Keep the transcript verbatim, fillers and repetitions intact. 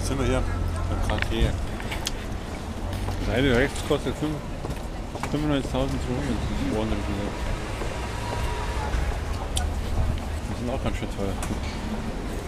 Jetzt sind wir hier beim Cartier. Das eine rechts kostet fünfundneunzigtausendzweihundert. Das ist auch ganz schön teuer.